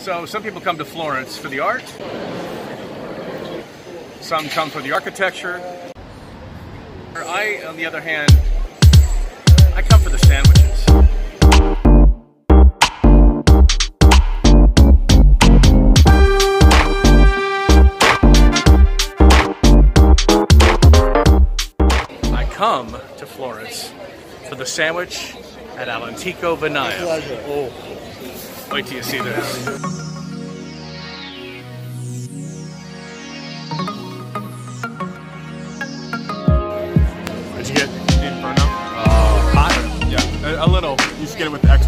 So some people come to Florence for the art. Some come for the architecture. I, on the other hand, I come for the sandwiches. I come to Florence for the sandwich at All'Antico Vinaio. Oh, wait till you see this. Did you get Inferno? Hot? Yeah, a little. You just get it with the extra.